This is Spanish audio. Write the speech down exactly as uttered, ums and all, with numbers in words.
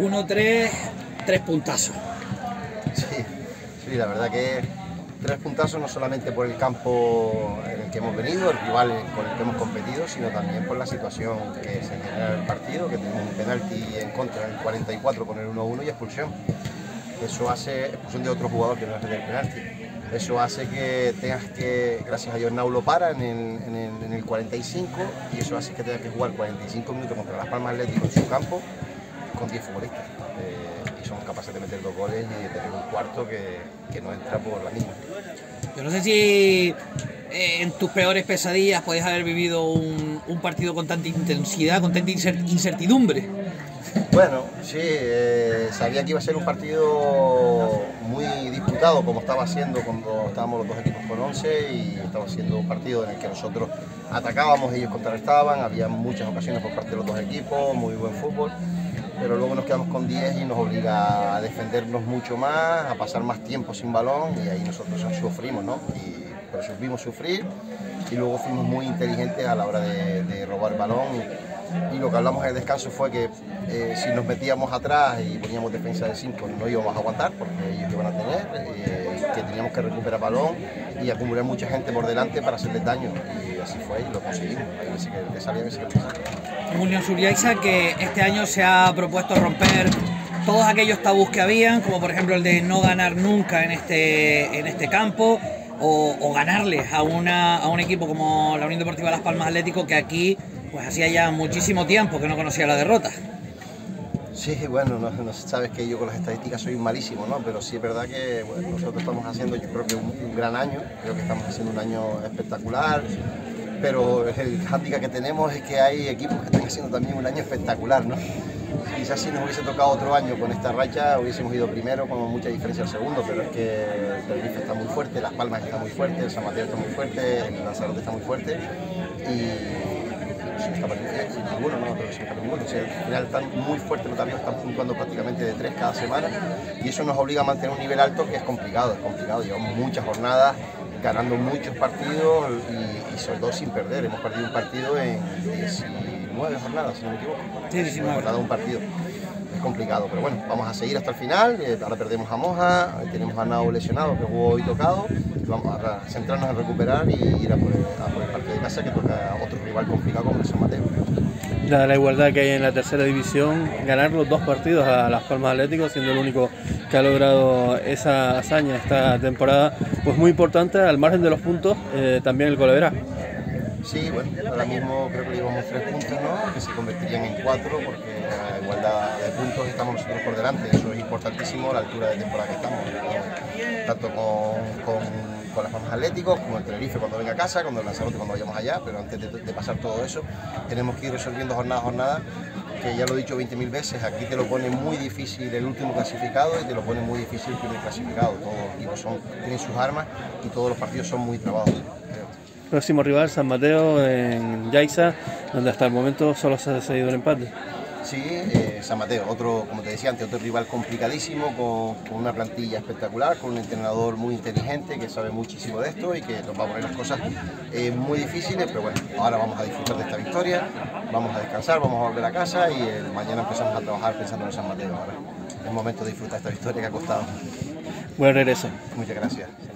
uno tres, tres puntazos. Sí, sí, la verdad que tres puntazos no solamente por el campo en el que hemos venido, el rival con el que hemos competido, sino también por la situación que se genera en el partido, que tenemos un penalti en contra en el cuarenta y cuatro con el uno uno y expulsión. Eso hace expulsión de otro jugador que no es el del penalti. Eso hace que tengas que, gracias a Dios, Nau lo para en el, en, el, en el cuarenta y cinco y eso hace que tengas que jugar cuarenta y cinco minutos contra Las Palmas Atlético en su campo con diez futbolistas. Eh, y somos capaces de meter dos goles y de tener un cuarto que, que no entra por la misma. Yo no sé si eh, en tus peores pesadillas podías haber vivido un, un partido con tanta intensidad, con tanta incertidumbre. Bueno, sí, eh, sabía que iba a ser un partido muy disputado como estaba siendo cuando estábamos los dos equipos con once y estaba siendo un partido en el que nosotros atacábamos, ellos contrarrestaban, había muchas ocasiones por parte de los dos equipos, muy buen fútbol, pero luego nos quedamos con diez y nos obliga a defendernos mucho más, a pasar más tiempo sin balón y ahí nosotros sufrimos, ¿no? Y, pero supimos sufrir y luego fuimos muy inteligentes a la hora de, de robar el balón. Y lo que hablamos en el descanso fue que eh, si nos metíamos atrás y poníamos defensa de cinco no íbamos a aguantar porque ellos iban a tener, eh, que teníamos que recuperar balón y acumular mucha gente por delante para hacerles daño y así fue y lo conseguimos. Hay veces que le salía, a veces que le salía. Unión Suryaisa que este año se ha propuesto romper todos aquellos tabús que habían, como por ejemplo el de no ganar nunca en este, en este campo o, o ganarles a, una, a un equipo como la Unión Deportiva Las Palmas Atlético que aquí pues hacía ya muchísimo tiempo que no conocía la derrota. Sí, bueno, no, no, sabes que yo con las estadísticas soy malísimo, ¿no? Pero sí es verdad que bueno, nosotros estamos haciendo, yo creo que un, un gran año, creo que estamos haciendo un año espectacular, pero el hándicap que tenemos es que hay equipos que están haciendo también un año espectacular, ¿no? Quizás si nos hubiese tocado otro año con esta racha hubiésemos ido primero con mucha diferencia al segundo, pero es que el Tenerife está muy fuerte, Las Palmas está muy fuerte, el San Mateo está muy fuerte, el Lanzarote está muy fuerte y ninguno, no, pero sí, ninguno. O sea, al final están muy fuertes, pero también están puntuando prácticamente de tres cada semana y eso nos obliga a mantener un nivel alto que es complicado, es complicado. Llevamos muchas jornadas ganando muchos partidos y, y sobre todo sin perder. Hemos perdido un partido en diecinueve jornadas, si no me equivoco. Sí, diecinueve jornadas, un partido. Es complicado, pero bueno, vamos a seguir hasta el final. Eh, ahora perdemos a Moja, tenemos a Nau lesionado que jugó hoy tocado. Vamos a centrarnos en recuperar y ir a por el, a por el partido de casa que toca a otro rival complicado como el San Mateo. La, la igualdad que hay en la tercera división, ganar los dos partidos a Las Palmas Atlético, siendo el único que ha logrado esa hazaña esta temporada, pues muy importante, al margen de los puntos, eh, también el goleador. Sí, bueno, ahora mismo creo que llevamos tres puntos, ¿no? Que se convertirían en cuatro porque la igualdad de puntos estamos nosotros por delante, eso es importantísimo a la altura de temporada que estamos, ¿no? Tanto con, con, con Las Palmas Atléticos, como el Tenerife cuando venga a casa, cuando el Lanzarote cuando vayamos allá, pero antes de, de pasar todo eso tenemos que ir resolviendo jornada a jornada, que ya lo he dicho veinte mil veces, aquí te lo pone muy difícil el último clasificado y te lo pone muy difícil el primer clasificado, todos los equipos son, tienen sus armas y todos los partidos son muy trabados. Próximo rival, San Mateo en Yaiza, donde hasta el momento solo se ha decidido el empate. Sí, eh, San Mateo, otro, como te decía antes, otro rival complicadísimo, con, con una plantilla espectacular, con un entrenador muy inteligente que sabe muchísimo de esto y que nos va a poner las cosas eh, muy difíciles, pero bueno, ahora vamos a disfrutar de esta victoria, vamos a descansar, vamos a volver a casa y el, mañana empezamos a trabajar pensando en San Mateo. Ahora es momento de disfrutar esta victoria que ha costado. Buen regreso. Muchas gracias.